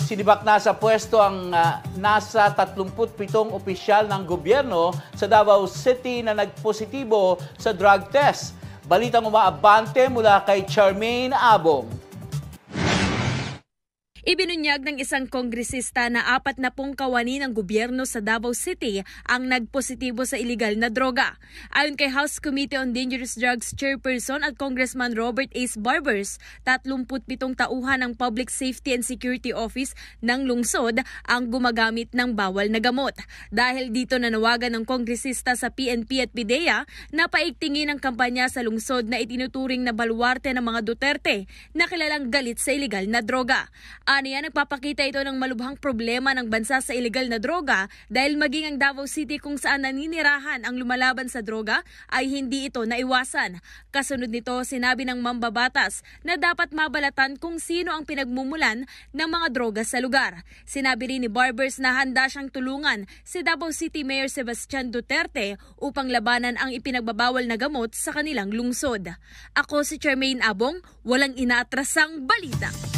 Sinibak na sa pwesto ang nasa 37 opisyal ng gobyerno sa Davao City na nagpositibo sa drug test. Balitang umaabante mula kay Charmaine Abong. Ibinunyag ng isang kongresista na 40 kawani ng gobyerno sa Davao City ang nagpositibo sa iligal na droga. Ayon kay House Committee on Dangerous Drugs Chairperson at Congressman Robert Ace Barbers, 37 tauhan ng Public Safety and Security Office ng lungsod ang gumagamit ng bawal na gamot. Dahil dito nanawagan ng kongresista sa PNP at PIDEA na paigtingin ang kampanya sa lungsod na itinuturing na baluarte ng mga Duterte na kilalang galit sa iligal na droga. Aniya, nagpapakita ito ng malubhang problema ng bansa sa iligal na droga dahil maging ang Davao City kung saan naninirahan ang lumalaban sa droga ay hindi ito naiwasan. Kasunod nito, sinabi ng mambabatas na dapat mabalatan kung sino ang pinagmumulan ng mga droga sa lugar. Sinabi rin ni Barbers na handa siyang tulungan si Davao City Mayor Sebastian Duterte upang labanan ang ipinagbabawal na gamot sa kanilang lungsod. Ako si Charmaine Abong, walang inaatrasang balita.